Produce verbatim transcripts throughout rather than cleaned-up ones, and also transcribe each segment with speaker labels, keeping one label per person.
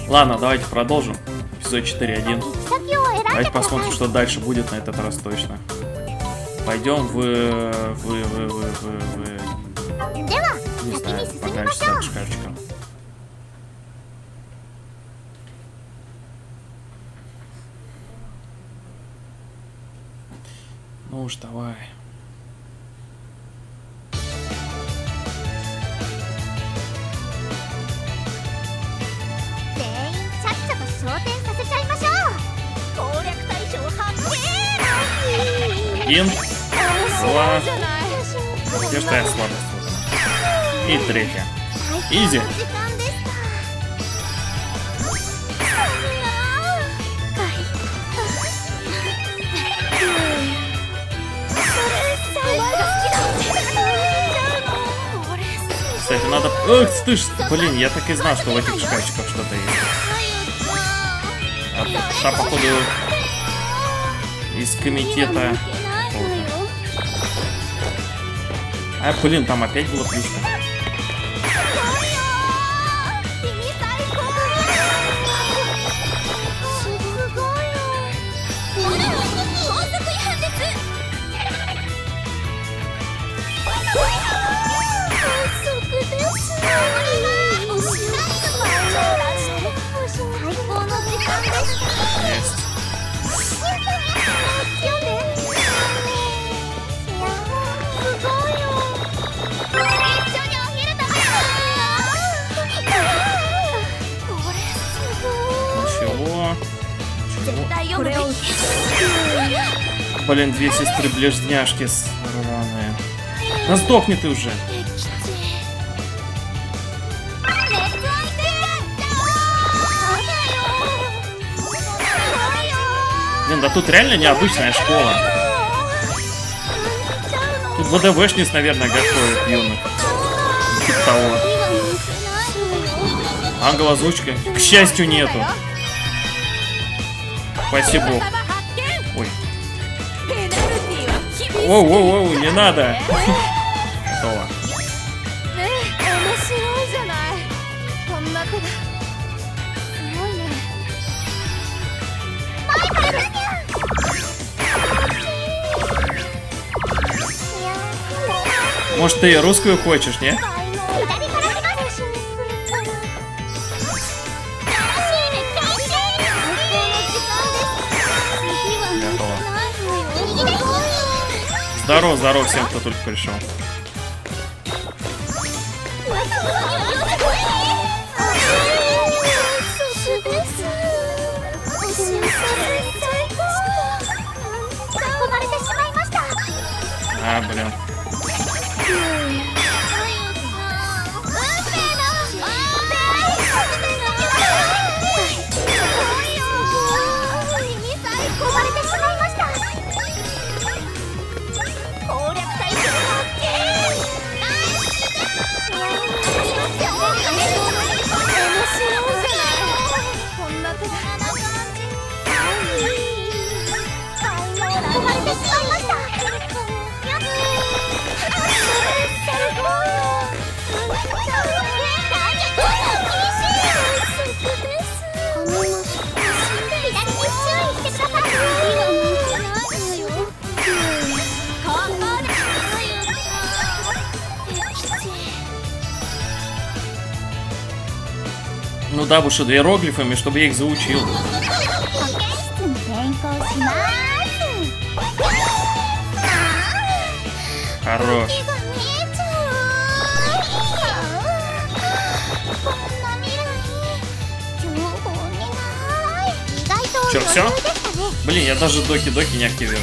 Speaker 1: Ладно, давайте продолжим. Эпизод четыре один. Давайте посмотрим, что дальше будет на этот раз точно. Пойдем в... в... в... в... в... в... Не знаю, подальше от шкафчика. Ну уж давай. Один, два, где что я слабость? И третья. Изи. Кстати, надо... Ох, ты ж, блин, я так и знал, что в этих шкафчиках что-то есть. А, та, походу, из комитета... А, блин, там опять была плюшка. Есть. Ничего. Ничего. Блин, две сестры-ближняшки сраные. Да сдохни ты уже. Блин, да тут реально необычная школа. Тут ВДВшниц, наверное, готовят юных. Типа того. Ангел озвучка, к счастью, нету. Спасибо. Ой. Воу-воу-воу, не надо. Готово. Может, ты русскую хочешь, не? Готово. Здорово, здорово всем, кто только пришел. А, блин. Ну да, уж иероглифами, чтобы я их заучил. Хорош. Че, все? Блин, я даже доки-доки не активировал.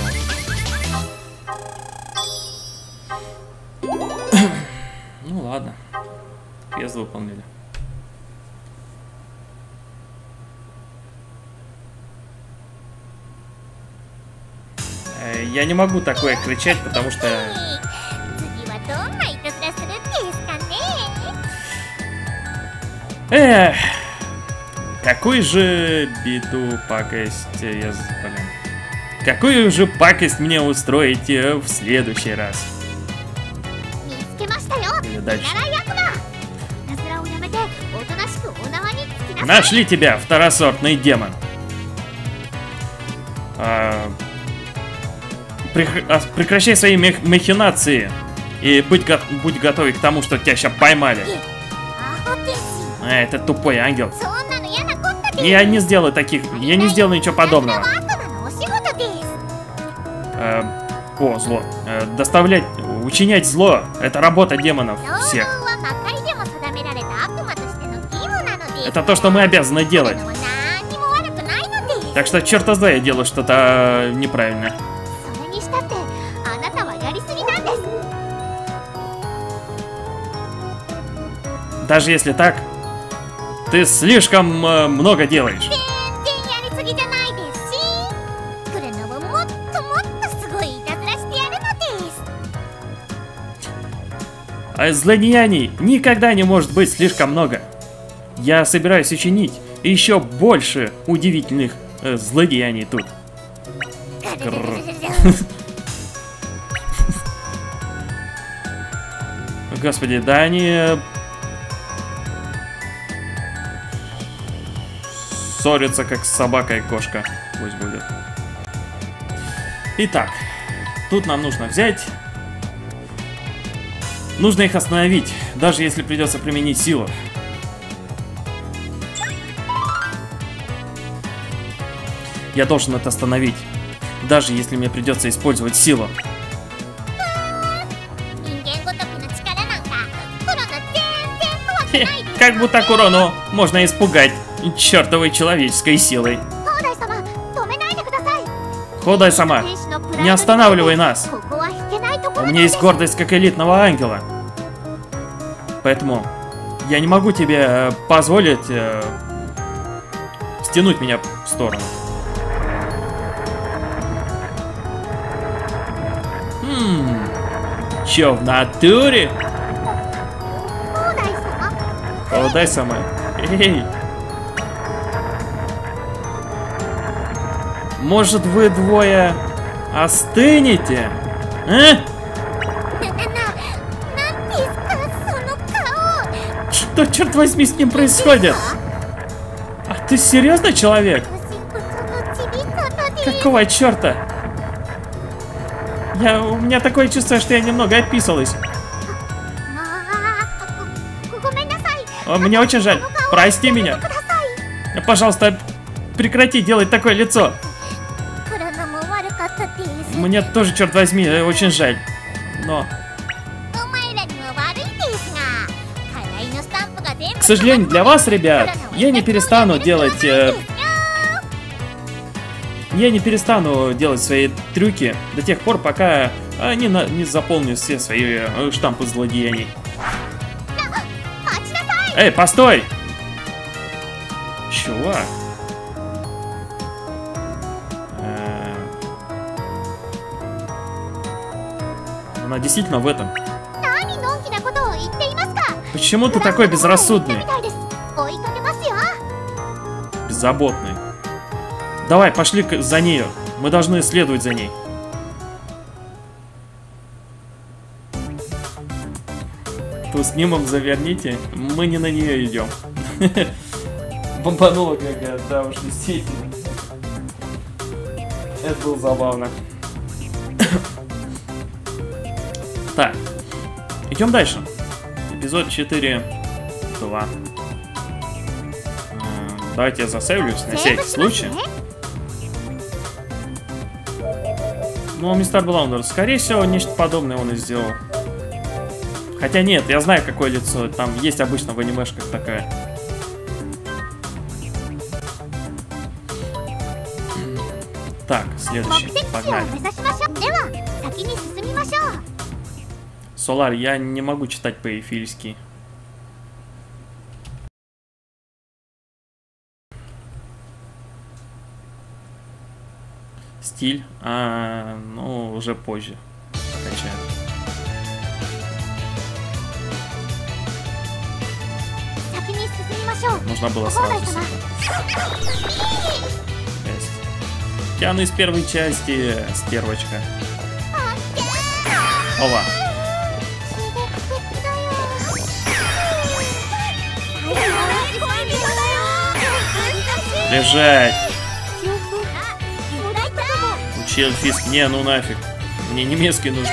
Speaker 1: Ну ладно. Квест выполнили. Я не могу такое кричать, потому что... Эх, какой же беду пакость, я... Блин. Какую же пакость мне устроите в следующий раз? Или дальше. Нашли тебя, второсортный демон. А, прекращай свои махинации и будь, го будь готовый к тому, что тебя сейчас поймали. А, это тупой ангел. Я не сделаю таких, я не сделаю ничего подобного. А, о, зло. А, доставлять, учинять зло, это работа демонов всех. Это то, что мы обязаны делать. Так что черта знает, я делаю что-то неправильно. Даже если так, ты слишком э, много делаешь. А злодеяний никогда не может быть слишком много. Я собираюсь учинить еще больше удивительных э, злодеяний тут. Господи, да они ссорятся как собака и кошка. Пусть будет. Итак, тут нам нужно взять. Нужно их остановить, даже если придется применить силу. Я должен это остановить, даже если мне придется использовать силу. Хе, как будто Курону можно испугать чертовой человеческой силой. Ходай-сама, не останавливай нас. У меня есть гордость как элитного ангела. Поэтому я не могу тебе позволить э, стянуть меня в сторону. Хм, чё, в натуре? Ходай-сама. Эй. Может, вы двое остынете? А? Что, черт возьми, с ним происходит? А ты серьезно, человек? Какого черта? Я, у меня такое чувство, что я немного описалась. О, мне очень жаль. Прости меня. Пожалуйста, прекрати делать такое лицо. Мне тоже, черт возьми, очень жаль. Но... К сожалению, для вас, ребят, я не перестану делать... Э... Я не перестану делать свои трюки до тех пор, пока не, на... не заполню все свои штампы злодеяний. Эй, постой! Чувак. Э... Она действительно в этом. Почему ты такой безрассудный? Беззаботный. Давай, пошли за нее. Мы должны следовать за ней. Ту снимок заверните. Мы не на нее идем. Бомбанула какая-то, да уж, действительно. Это было забавно. Так, идем дальше. Эпизод четыре два. Давайте я засейвлюсь на всякий случай. Ну, мистер Блаундер, скорее всего, нечто подобное он и сделал. Хотя нет, я знаю, какое лицо. Там есть обычно в анимешках такая. Так, следующий. Погнали. Солар, я не могу читать по-эфильски. Стиль, а, ну, уже позже качаем. Нужно было сразу. Тяну из первой части, стервочка. Ова. Лежать. Учи эльфийский. Не, ну нафиг. Мне немецкий нужен.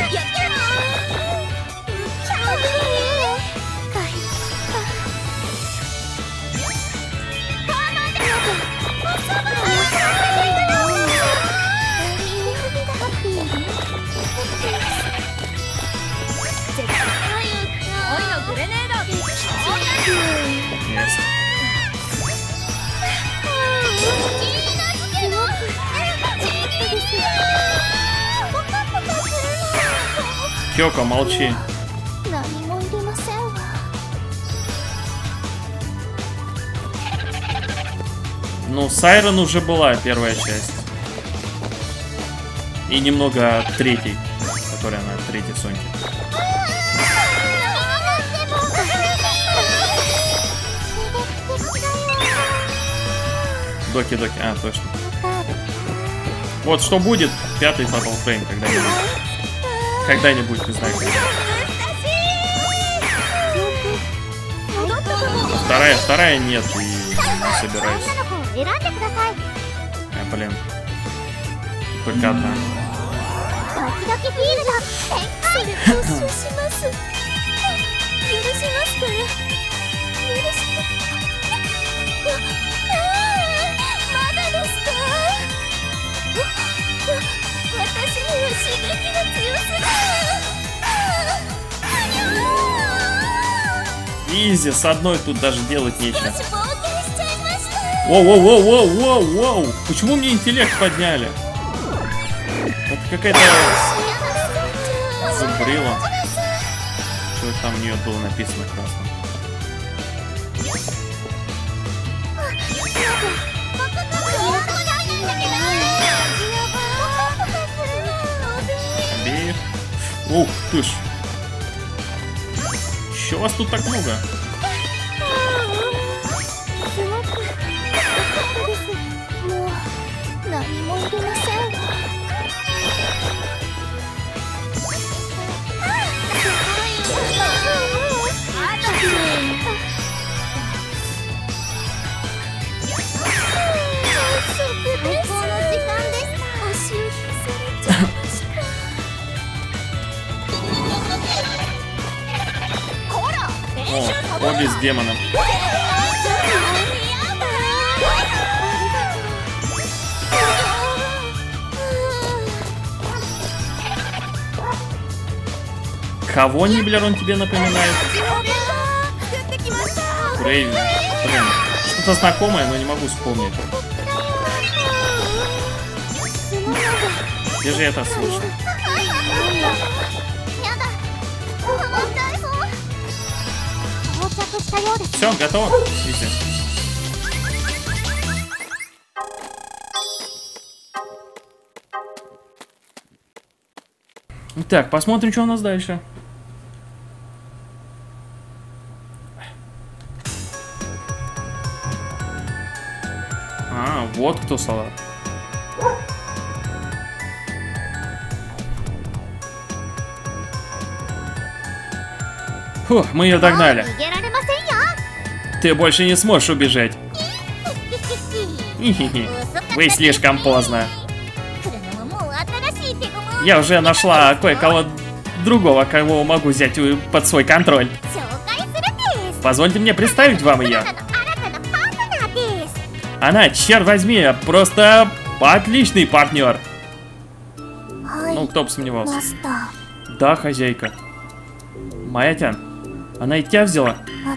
Speaker 1: Yes. Кёко, молчи. Ну, Сайрон уже была первая часть. И немного третьей, которая на третьей Соньке. Доки-доки, а, точно. Вот что будет пятый Fatal Frame когда-нибудь. Когда-нибудь, не знаю когда. Вторая, вторая нет, и не собираюсь. А, блин. Только одна. Изи, с одной тут даже делать нечего. Воу-воу-воу-воу-воу-воу! Почему мне интеллект подняли? Это какая-то забрила. Что там у нее было написано красным? Обеих. Ух ты ж. Чё вас тут так много? О, обе с демоном. Кого Ниблер он тебе напоминает? Крейви. Блин, что-то знакомое, но не могу вспомнить. Где же я это слышал? Все, готово? Видите? Так, посмотрим, что у нас дальше. А, вот кто салат. Фух, мы ее догнали. Ты больше не сможешь убежать. Вы слишком поздно. Я уже нашла кое-кого другого, кого могу взять под свой контроль. Позвольте мне представить вам ее. Она, черт возьми, просто отличный партнер. Ну, кто бы сомневался. Да, хозяйка. Маятян, она и тебя взяла?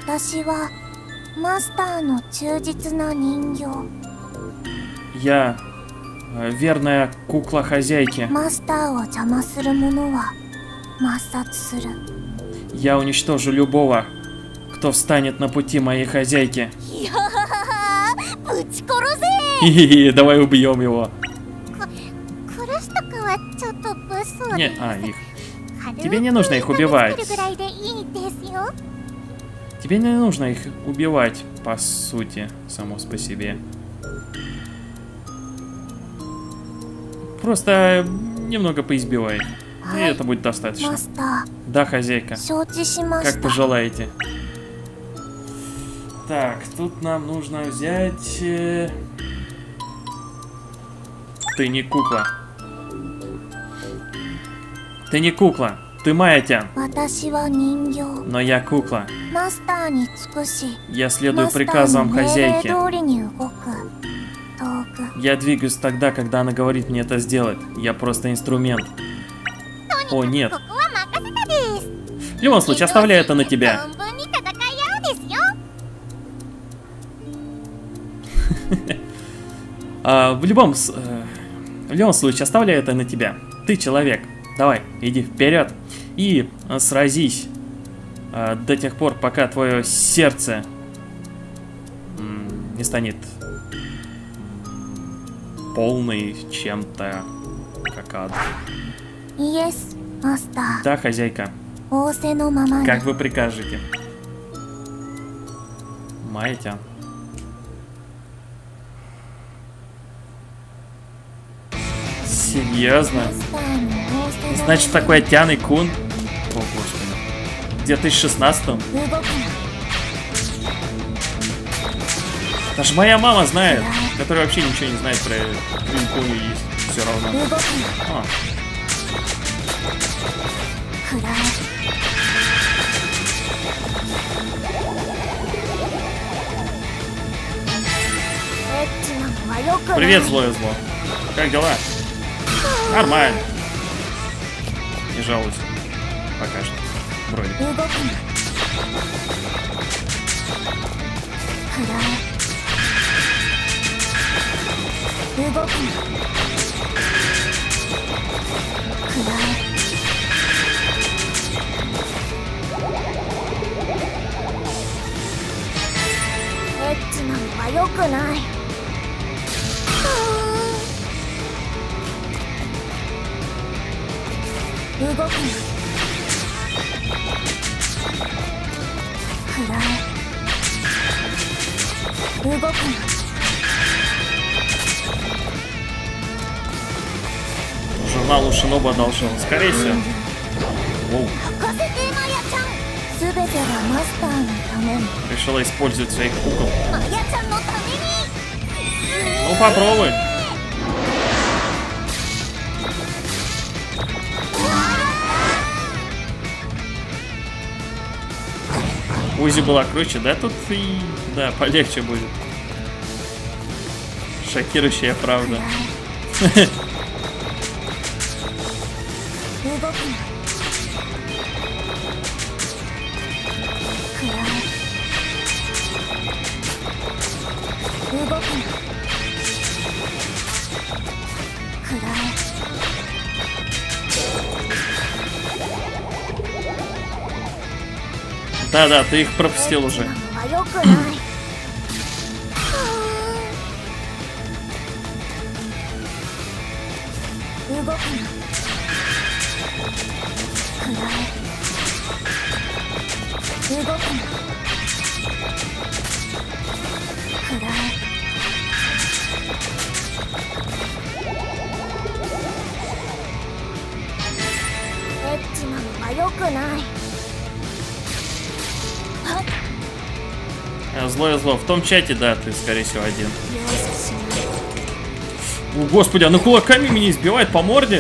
Speaker 1: Я верная кукла хозяйки. Я уничтожу любого, кто встанет на пути моей хозяйки. Хи-хи-хи, давай убьем его. Не, а, их. Тебе не нужно их убивать. Тебе не нужно их убивать, по сути, само по себе. Просто немного поизбивай. И это будет достаточно. Да, хозяйка. Как пожелаете. Так, тут нам нужно взять... Ты не кукла. Ты не кукла. Ты Майя-тян. Но я кукла. Я следую приказам хозяйки. Я двигаюсь тогда, когда она говорит мне это сделать. Я просто инструмент. О, нет. В любом случае, оставляю это на тебя. а, в, любом, э, в любом случае, оставляю это на тебя. Ты человек. Давай, иди вперед и э, сразись э, до тех пор, пока твое сердце не станет полный чем-то, как ад.
Speaker 2: Yes, master.
Speaker 1: Да, хозяйка. Как вы прикажете. Майя-тян. Серьезно? Значит, такой Тян и Кун? О, господи. В две тысячи шестнадцатом? Даже моя мама знает, которая вообще ничего не знает про Кун и все равно. А. Привет, злое зло. Как дела? Нормально. Не жалуйся. Пока что. Вроде. Журнал у Шиноба одолжил. Скорее всего. Воу. Решила использовать своих кукол. Ну попробуй. Узи была круче, да? Тут и... Да, полегче будет. Шокирующая правда. Да-да, ты их пропустил уже. Злое зло. В том чате, да, ты, скорее всего, один. О, господи, она кулаками меня избивает по морде.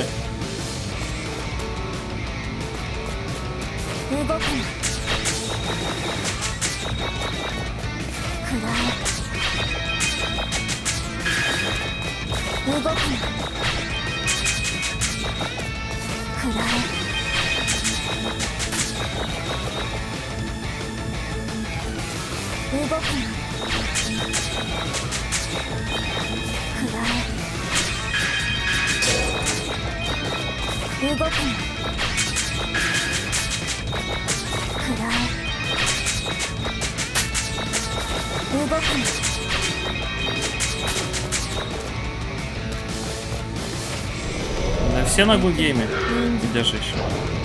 Speaker 1: Да все на гугейме. Где же еще?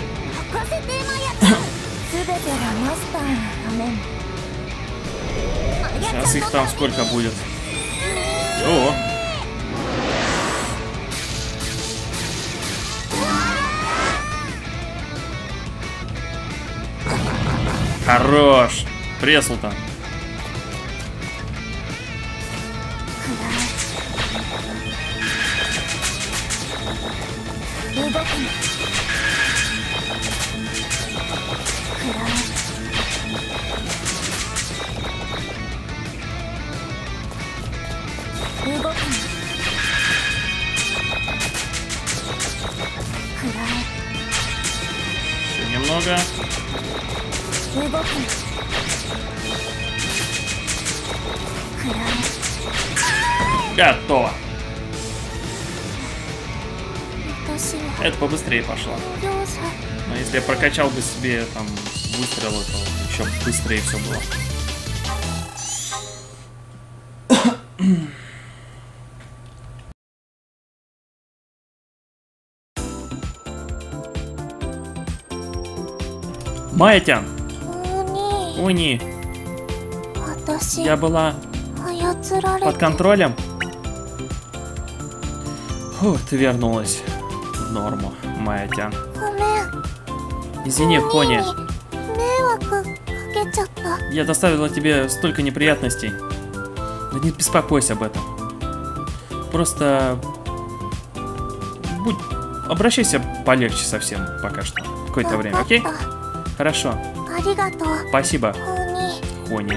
Speaker 1: Сейчас их там сколько будет? О! Хорош! Преслу там. Еще немного. Готово. Это побыстрее пошло. Но если я прокачал бы себе там выстрелы, то еще быстрее все было. Майя-тян. Уни. Я была под контролем. Фу, ты вернулась в норму, Майя-тян. Извини, Хони. Я доставила тебе столько неприятностей. Да не беспокойся об этом. Просто будь... обращайся полегче совсем пока что. Какое-то время, окей? Хорошо. Спасибо, Хони.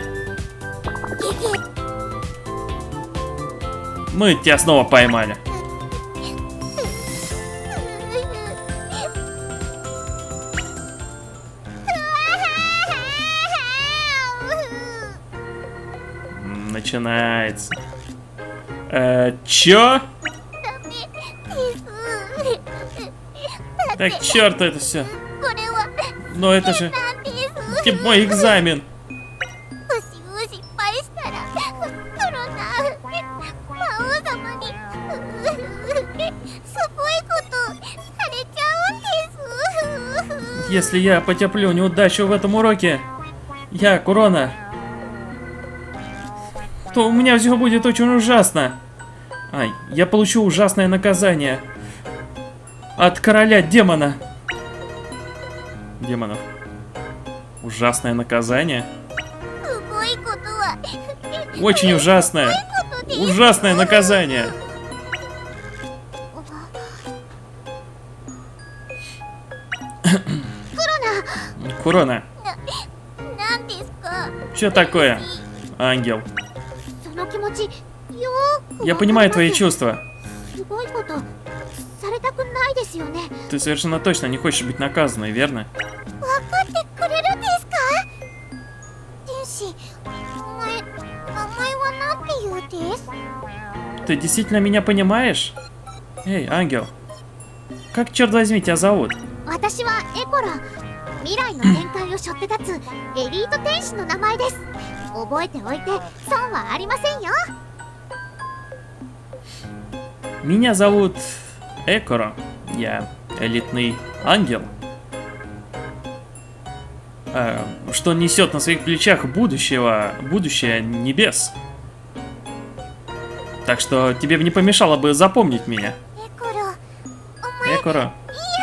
Speaker 1: Мы тебя снова поймали. Начинается. Э, чё? Так, черт это все. Но это же типа мой экзамен. Если я потерплю неудачу в этом уроке, я Курона, то у меня все будет очень ужасно. Ай, я получу ужасное наказание от короля демона. Демонов. Ужасное наказание. Очень ужасное. Ужасное наказание. Курона. Что такое, ангел? Я понимаю твои чувства. Ты совершенно точно не хочешь быть наказанной, верно? Ты действительно меня понимаешь? Эй, ангел. Как, черт возьми, тебя зовут? Меня зовут Экоро. Я элитный ангел, э, что несет на своих плечах будущего, будущее небес. Так что тебе бы не помешало бы запомнить меня. Экоро.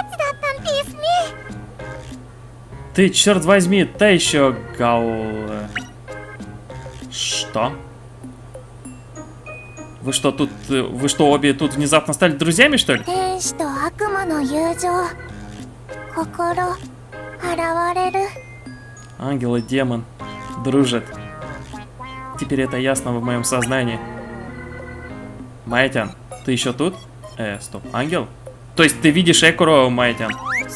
Speaker 1: Ты, черт возьми, та еще гал... Что? Вы что, тут... Вы что, обе тут внезапно стали друзьями, что ли? Ангел и демон дружат. Теперь это ясно в моем сознании. Майя-тян, ты еще тут? Э, стоп, ангел? То есть ты видишь Экоро, Майя-тян?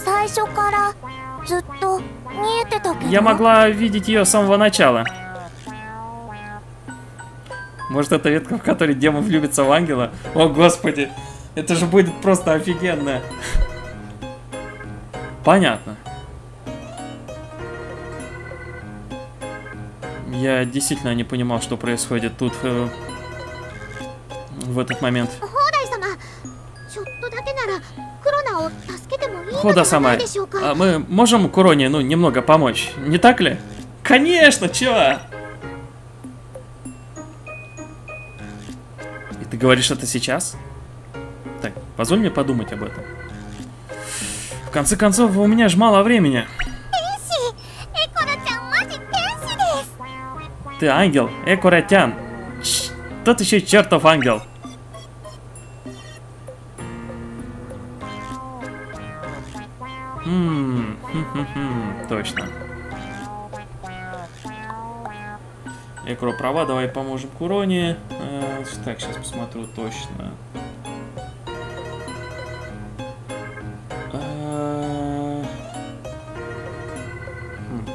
Speaker 1: Я могла видеть ее с самого начала. Может, это ветка, в которой демон влюбится в ангела? О, господи, это же будет просто офигенно. Понятно. Я действительно не понимал, что происходит тут э, в этот момент. Хода-сама, а мы можем Куроне, ну, немного помочь, не так ли? Конечно, чё? И ты говоришь это сейчас? Так, позволь мне подумать об этом. В конце концов, у меня же мало времени. Ты ангел, Экоро-тян. Тот еще чертов ангел. М -м -м, точно. Экро права, давай поможем Куроне. Э, так, сейчас посмотрю точно. Э, хм.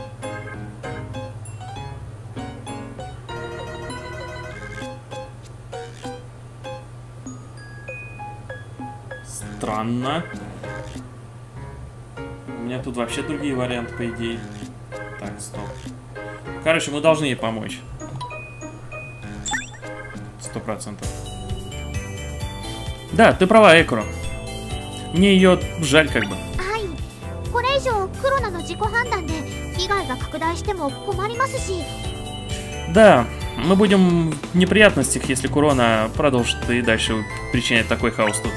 Speaker 1: Странно. У меня тут вообще другие варианты, по идее. Так, стоп. Короче, мы должны ей помочь. Сто процентов. Да, ты права, Экро. Мне ее жаль, как бы. Да, мы будем в неприятностях, если Курона продолжит и дальше причинять такой хаос тут.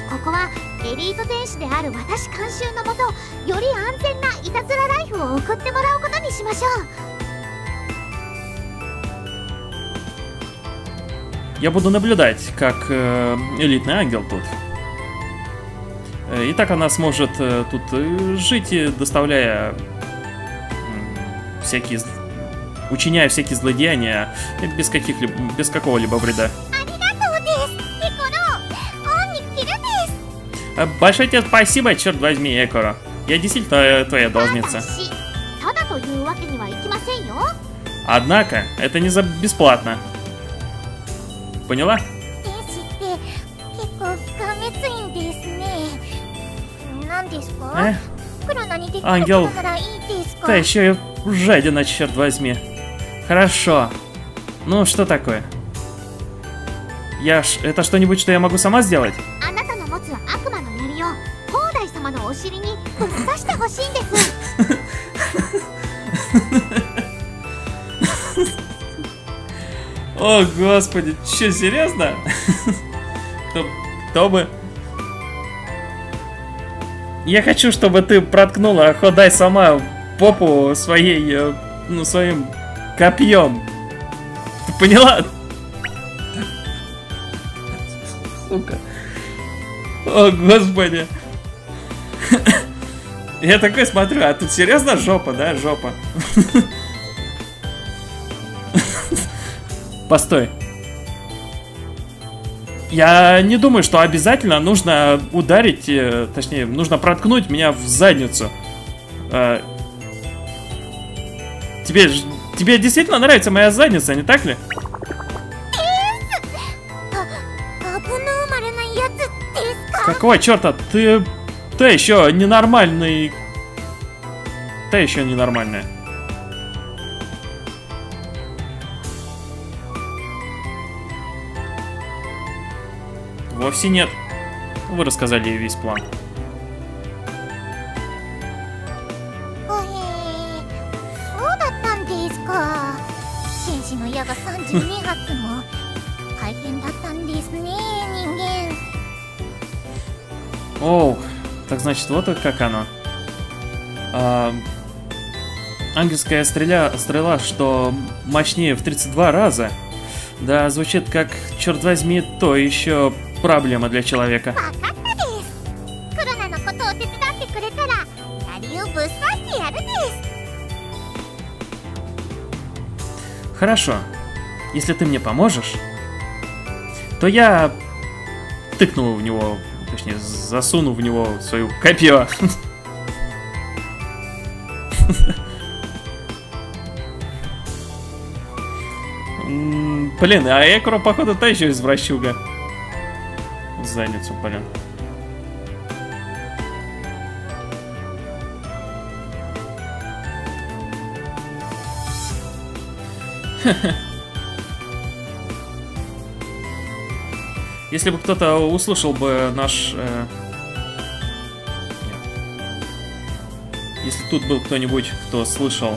Speaker 1: Я буду наблюдать, как э, элитный ангел тут. И так она сможет э, тут э, жить, доставляя э, всякие, учиняя всякие злодеяния без каких-либо, без какого-либо вреда. Большое тебе спасибо, черт возьми, Экоро. Я действительно твоя должница. Однако, это не за бесплатно. Поняла? Э? Ангел, ты еще и жадина, черт возьми. Хорошо. Ну, что такое? Я ж... Это что-нибудь, что я могу сама сделать? О, господи, че, серьезно? кто, кто бы... Я хочу, чтобы ты проткнула Ходай сама попу своей, ну, своим копьем. Ты поняла? Сука. О, господи. Я такой смотрю, а тут серьезно жопа, да, жопа? Постой. Я не думаю, что обязательно нужно ударить, точнее, нужно проткнуть меня в задницу. Тебе, тебе действительно нравится моя задница, не так ли? Какого черта? Ты... Ты еще ненормальный... Ты еще ненормальная. Вовсе нет. Вы рассказали ей весь план. Оу, так значит, вот как оно. А, ангельская стреля, стрела, что мощнее в тридцать два раза. Да, звучит как, черт возьми, то еще проблема для человека. Хорошо. Если ты мне поможешь, то я тыкну в него, точнее, засуну в него свою копье. Блин, а Экро, походу, та еще извращуга. Задницу, блин. Если бы кто-то услышал бы наш... Э... Если тут был кто-нибудь, кто слышал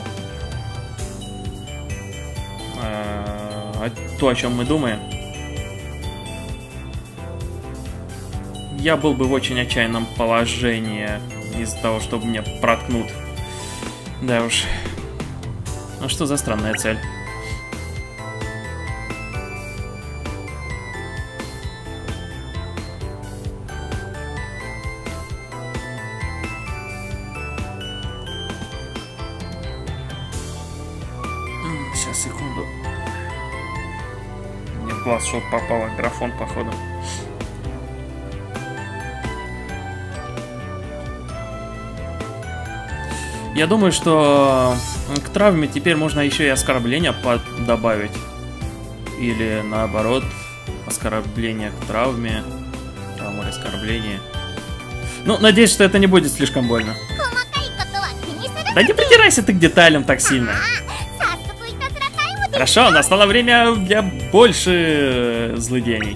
Speaker 1: э... то, о чем мы думаем, я был бы в очень отчаянном положении из-за того, чтобы меня проткнут. Да уж. Ну что за странная цель? секунду. Мне в глаз что-то попало, графон, походу. Я думаю, что к травме теперь можно еще и оскорбления добавить. Или наоборот, оскорбление к травме. Травма и оскорбление. Ну, надеюсь, что это не будет слишком больно. Да не придирайся ты к деталям так сильно. Хорошо, настало время для больше злодеяний.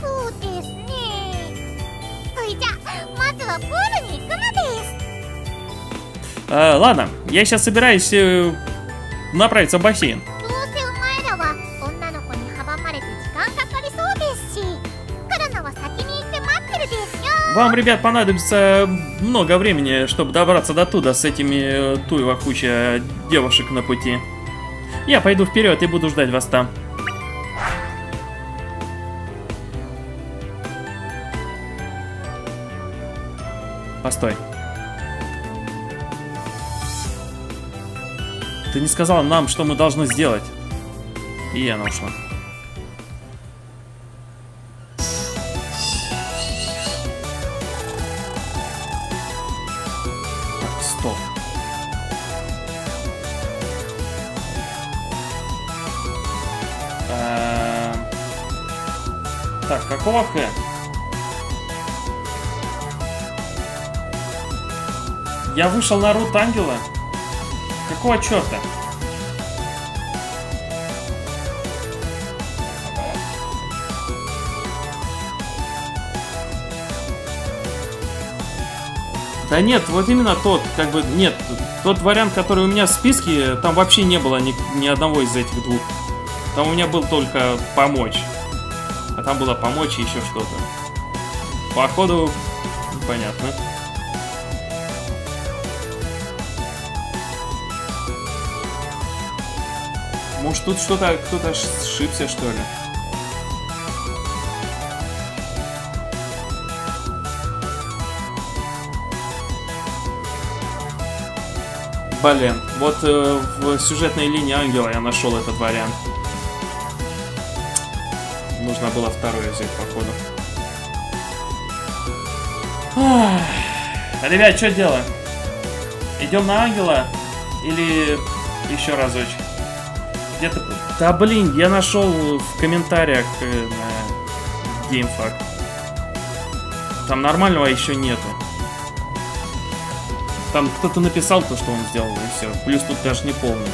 Speaker 1: А, ладно, я сейчас собираюсь э, направиться в бассейн. Вам, ребят, понадобится много времени, чтобы добраться до туда с этими туева куча девушек на пути. Я пойду вперед и буду ждать вас там. Постой. Ты не сказал нам, что мы должны сделать. И она ушла. Так, стоп. А... Так, какого Х? Я вышел на рут ангела? Какого черта? Да нет, вот именно тот, как бы, нет, тот вариант, который у меня в списке, там вообще не было ни, ни одного из этих двух. Там у меня был только помочь. А там было помочь и еще что-то. Походу, понятно. Может, тут что-то, кто-то ошибся, что ли? Блин, вот э, в сюжетной линии ангела я нашел этот вариант. Нужно было второе взять, походу. Ах. Ребят, что делаем? Идем на ангела? Или еще разочек? Где-то... Да блин, я нашел в комментариях э, на GameFAQ. Там нормального еще нету. Там кто-то написал то, что он сделал, и все. Плюс тут даже не полный.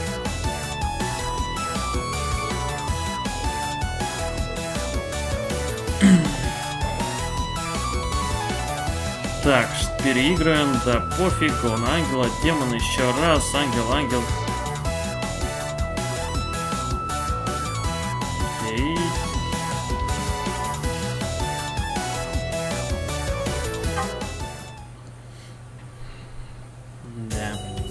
Speaker 1: Так, переиграем, да пофиг, он ангела, демон еще раз, ангел, ангел. Окей. Да.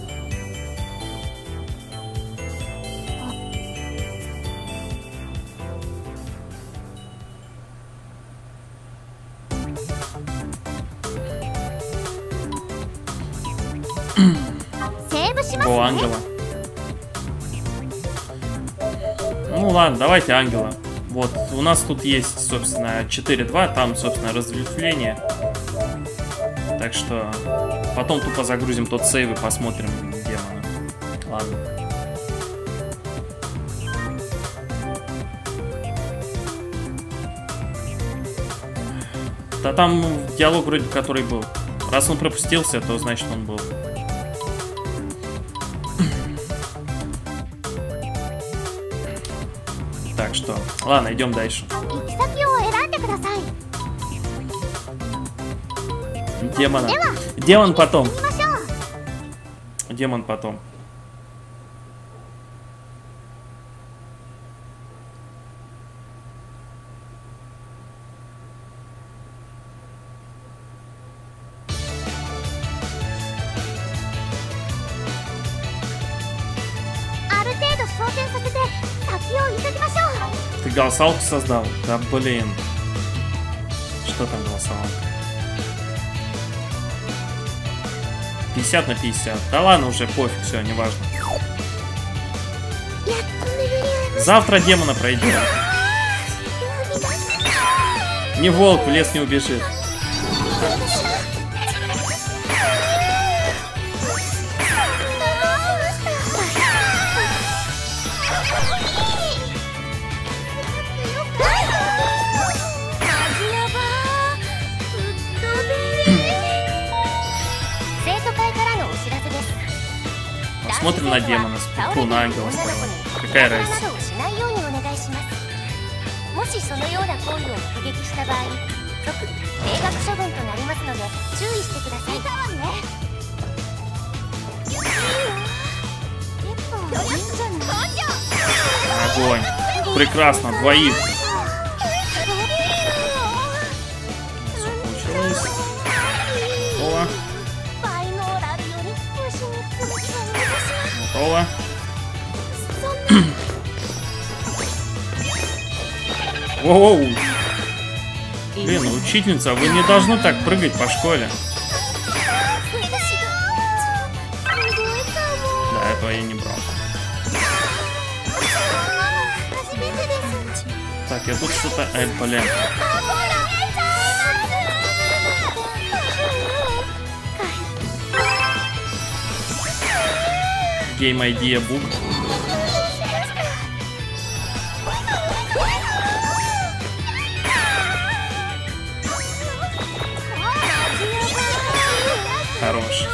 Speaker 1: О, ангела. Ну ладно, давайте ангела. Вот, у нас тут есть, собственно, четыре два, там, собственно, разветвление. Так что потом тупо загрузим тот сейв и посмотрим демона. Ладно. Да там диалог вроде который был. Раз он пропустился, то значит он был. Так что, ладно, идем дальше. Демона. Демон потом. Демон потом. Ты голосалку создал? Да блин. Что там голосовал? пятьдесят на пятьдесят. Да ладно, уже пофиг, все, неважно. Завтра демона пройдем. Не волк, в лес не убежит. Смотрим на демона, фу, на ангела. Какая разница? Огонь. Прекрасно, двоих. Все получилось. Готово. Готово. Воу. Блин, учительница, вы не должны так прыгать по школе. Да, этого я не брал. Так, я тут что-то... Эй, блин. Game Idea Book. Хорош.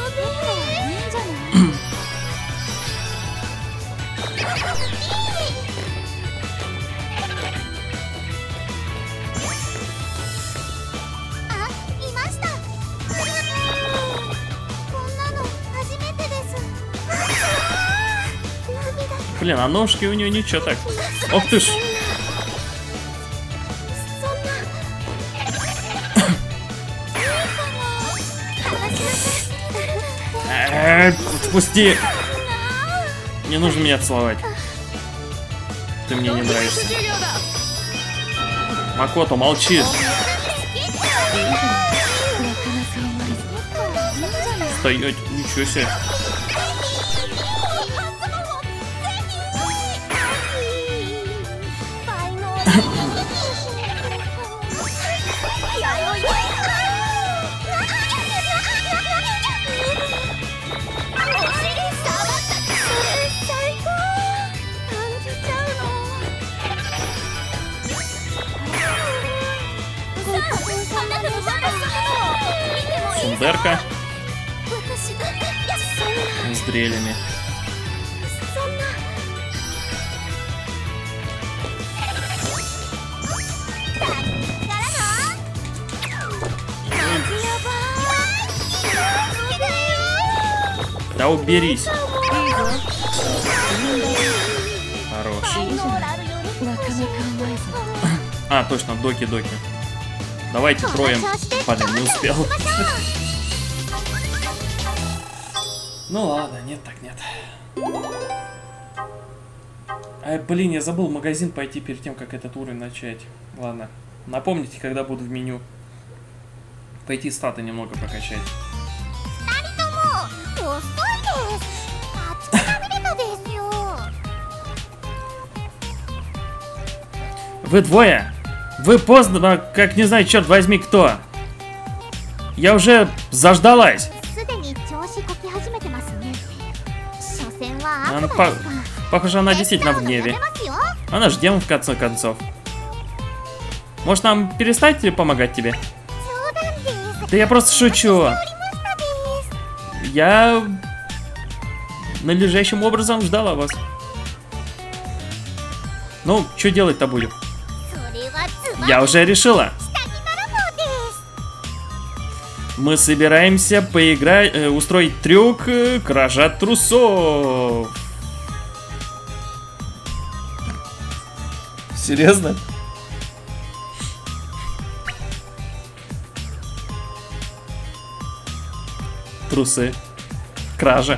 Speaker 1: Блин, а ножки у нее ничего так. Ох ты ж. Отпусти. Не нужно меня целовать. Ты мне не нравишься. Макото, молчи. Стоять, ничего себе. Сундерка с дрелями. Да уберись. Хорош. А, точно, доки-доки. Давайте троем. Блин, не успел. Ну ладно, нет так нет. Ай, блин, я забыл в магазин пойти перед тем, как этот уровень начать. Ладно. Напомните, когда буду в меню. Пойти статы немного прокачать. Вы двое? Вы поздно, как не знаю, черт возьми, кто? Я уже заждалась. Она, по, похоже, она действительно в гневе. Она ж демон в конце концов. Может, нам перестать помогать тебе? Да я просто шучу. Я надлежащим образом ждала вас. Ну, что делать-то будем? Я уже решила. Мы собираемся поиграть, э, устроить трюк э, кража трусов. Серьезно? Трусы. Кража.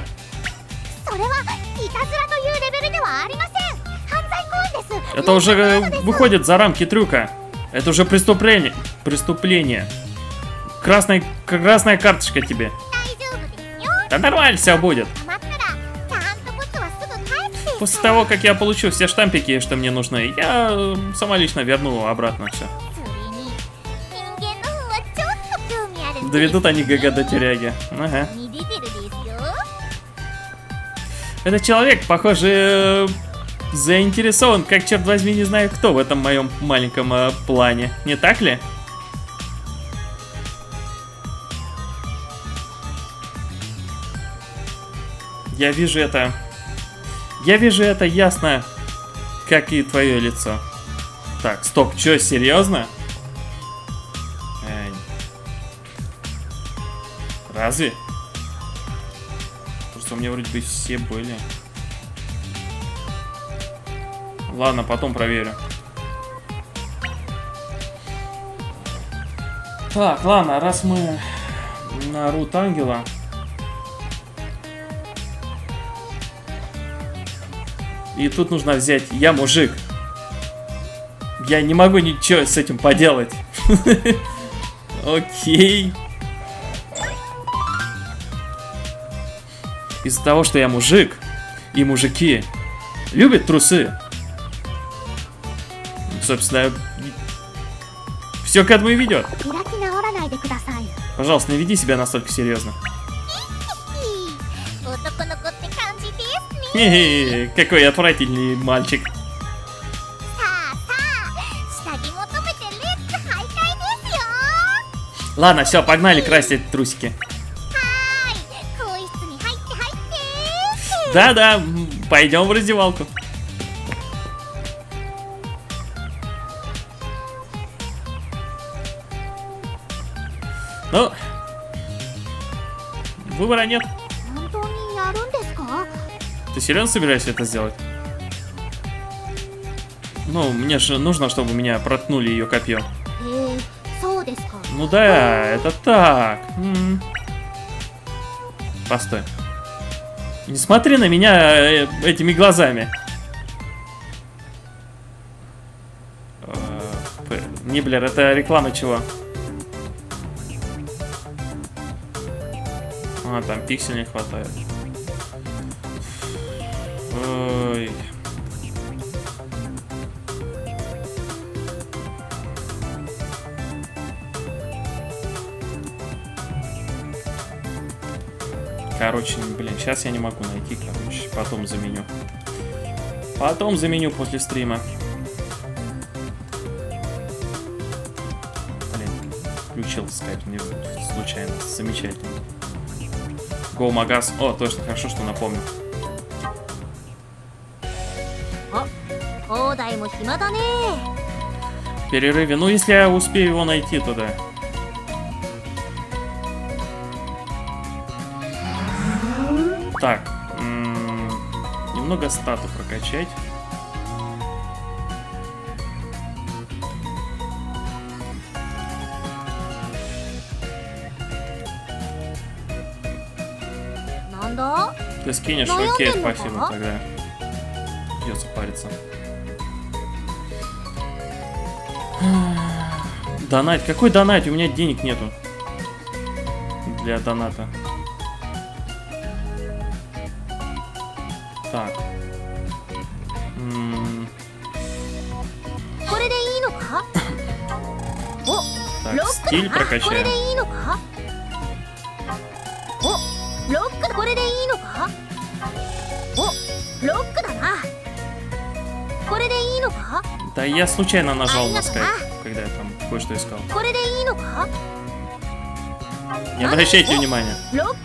Speaker 1: Это уже выходит за рамки трюка. Это уже преступление. Преступление. Красная, красная карточка тебе. Да нормально все будет. После того, как я получу все штампики, что мне нужны, я сама лично верну обратно все. Доведут они ГГ до тюряги. Ага. Этот человек, похоже, заинтересован, как, черт возьми, не знаю кто в этом моем маленьком э, плане. Не так ли? Я вижу это. Я вижу это ясно, как и твое лицо. Так, стоп, чё, серьезно? Эй. Разве? Просто у меня вроде бы все были. Ладно, потом проверю. Так, ладно, раз мы на рут ангела. И тут нужно взять «Я мужик». Я не могу ничего с этим поделать. Окей. Из-за того, что я мужик, и мужики любят трусы. Собственно, все к этому и ведет. Пожалуйста, не веди себя настолько серьезно. Хе-хе, какой отвратительный мальчик. Ладно, все, погнали красить трусики. Да-да, пойдем в раздевалку. Ну, выбора нет. Ты серьезно собираешься это сделать? Ну, мне же нужно, чтобы меня проткнули ее копьем. Ну да, это так. М-м. Постой. Не смотри на меня э, этими глазами. Э, Ниблер, это реклама чего? А, там пиксель не хватает. Ой. Короче, блин, сейчас я не могу найти, короче, потом заменю. Потом заменю после стрима. Блин, включил скайп не случайно, замечательно. Go Магаз. О, точно, хорошо, что напомнил. В перерыве. Ну, если я успею его найти туда. Так. М-м, немного стату прокачать. Ты скинешь, окей, спасибо тогда. Придется париться. Донать. Какой донать? У меня денег нету. Для доната. Так. М-м. Так, стиль прокачаем. Да я случайно нажал на скайп, когда я там кое-что искал. Не обращайте внимания.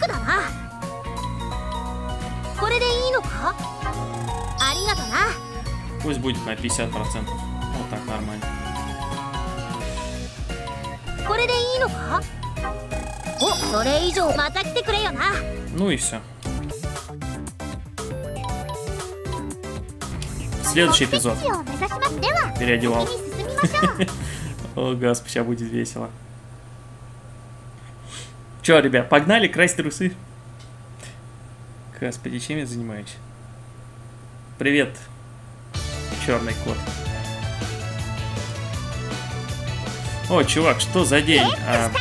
Speaker 1: Пусть будет на пятьдесят процентов. Вот так нормально. Ну и все. Следующий эпизод. Переодевал. О, господи, сейчас будет весело. Че, ребят, погнали красть трусы? Господи, чем я занимаюсь? Привет, черный кот. О, чувак, что за день? А...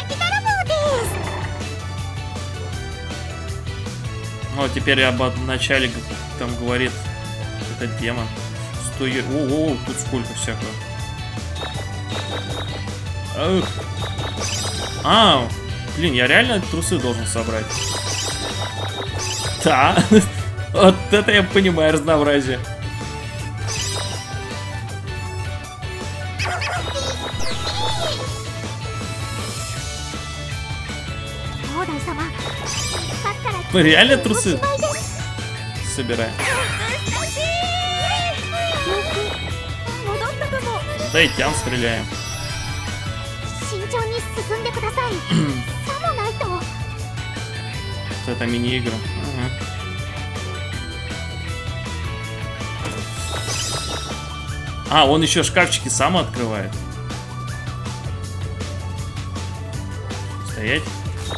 Speaker 1: О, теперь об начале там говорит Это демон. Стой. О, о, тут сколько всякого. Эх. А, блин, я реально трусы должен собрать. Да. Вот это я понимаю разнообразие. Реально трусы собираем. Да и тям стреляем. Это мини-игра. Ага. А, он еще шкафчики сам открывает. Стоять.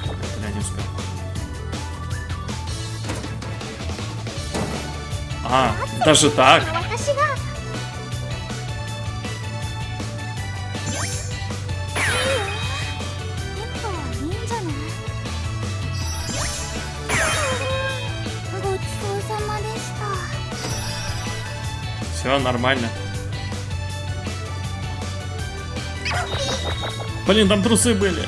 Speaker 1: А, даже так. Все нормально. Блин, там трусы были.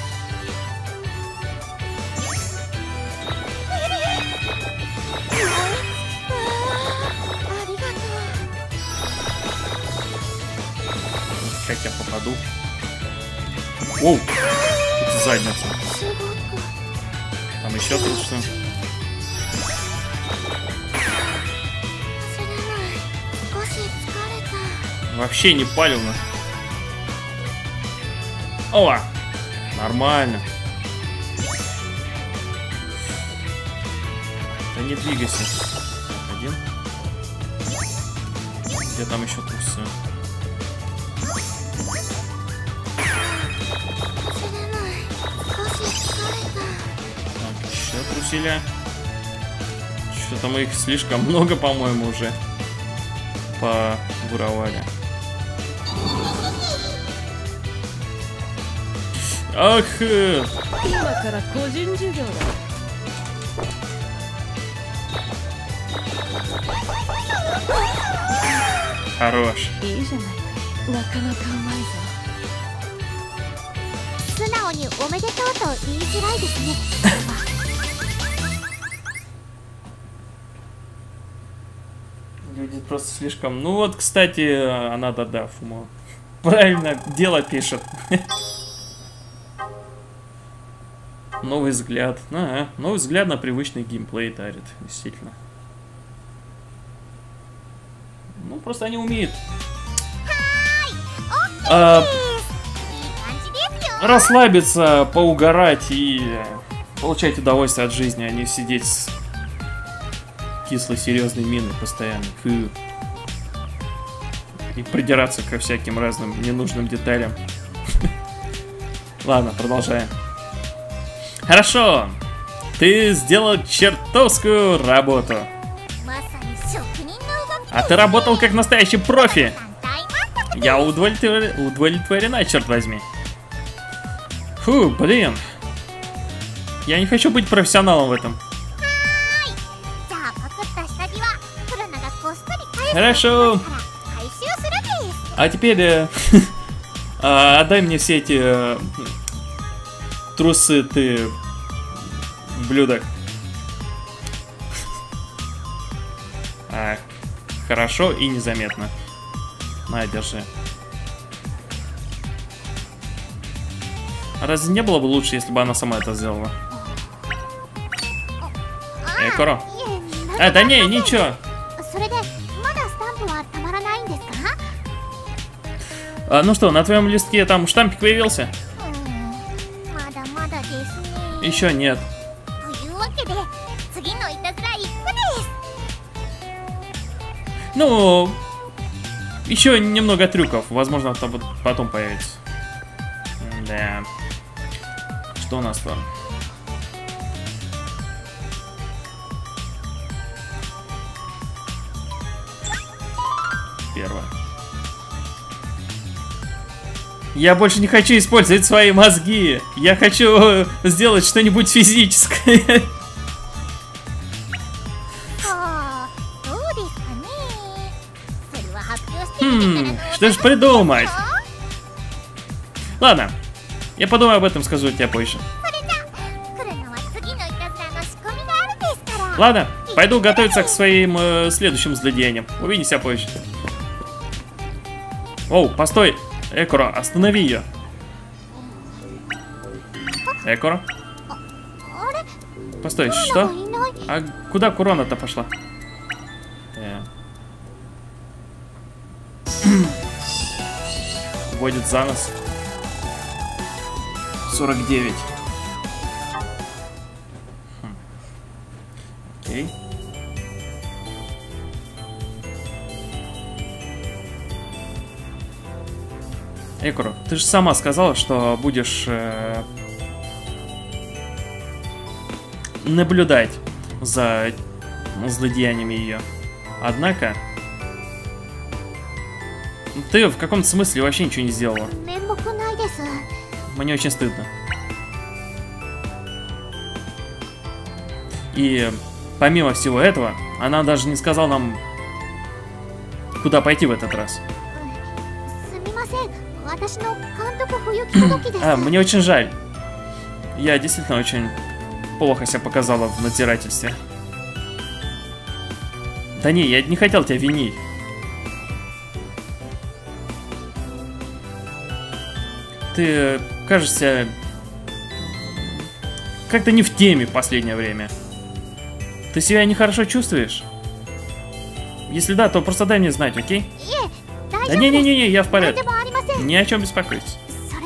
Speaker 1: Как я попаду? Оу! Это задница. Там еще трусы. Вообще не палевно. О! Нормально. Да не двигайся. Один. Где там еще трусы? Так, еще трусиля. Что-то мы их слишком много, по-моему, уже повыровали. Ах! Хорош. Люди просто слишком... Ну вот, кстати, она да-да, Фумо. Правильно, дело пишет. Новый взгляд. Ага, новый взгляд на привычный геймплей дарит, действительно. Ну, просто они умеют а, расслабиться, поугарать и получать удовольствие от жизни, а не сидеть с кислой, серьезной миной постоянно. Фу. И придираться ко всяким разным ненужным деталям. Ладно, продолжаем. Хорошо. Ты сделал чертовскую работу. А ты работал как настоящий профи. Я удовлетвор... удовлетворена, черт возьми. Фу, блин. Я не хочу быть профессионалом в этом. Хорошо. А теперь э, э, отдай мне все эти э, трусы, ты, блюдок. А, хорошо и незаметно. На, держи. Разве не было бы лучше, если бы она сама это сделала? Эй, Коро. А, да не, ничего. А, ну что, на твоем листке там штампик появился? Еще нет. Ну, еще немного трюков. Возможно, там потом появится. Да. Что у нас там? Первое. Я больше не хочу использовать свои мозги. Я хочу сделать что-нибудь физическое. Ты ж придумай. Ладно, я подумаю об этом, скажу тебе позже. Ладно, пойду готовиться к своим э, следующим злодеяниям. Увидимся позже. Оу, постой. Экуро, останови ее. Экуро? Постой, что? А куда Курона-то пошла? Э. Вводит за нос. сорок девять. Хм. Окей. Экуро, ты же сама сказала, что будешь э, наблюдать за злодеяниями ее. Однако, ты в каком-то смысле вообще ничего не сделала. Мне очень стыдно. И помимо всего этого, она даже не сказала нам, куда пойти в этот раз. А, мне очень жаль. Я действительно очень плохо себя показала в надзирательстве. Да не, я не хотел тебя винить. Ты кажешься как-то не в теме в последнее время. Ты себя нехорошо чувствуешь? Если да, то просто дай мне знать, окей? Да не-не-не, я в порядке. Ни о чем беспокойтесь.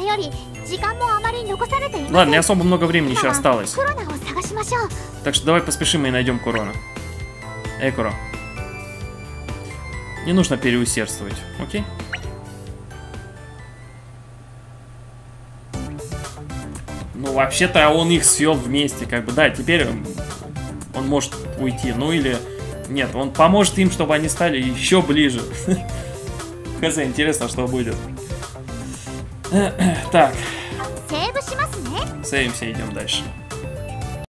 Speaker 1: Ладно, не особо много времени еще осталось. Так что давай поспешим и найдем Курону. Экуро. Не нужно переусердствовать, окей? Ну, вообще-то он их свел вместе, как бы, да, теперь он, он может уйти. Ну или... Нет, он поможет им, чтобы они стали еще ближе. Хз, интересно, что будет. Так. Сейвимся, идем дальше.